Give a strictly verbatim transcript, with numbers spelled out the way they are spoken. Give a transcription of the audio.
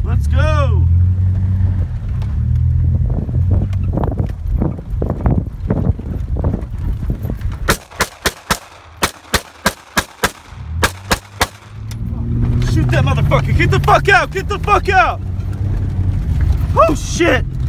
Let's go. Shoot that motherfucker. Get the fuck out. Get the fuck out. Oh, shit.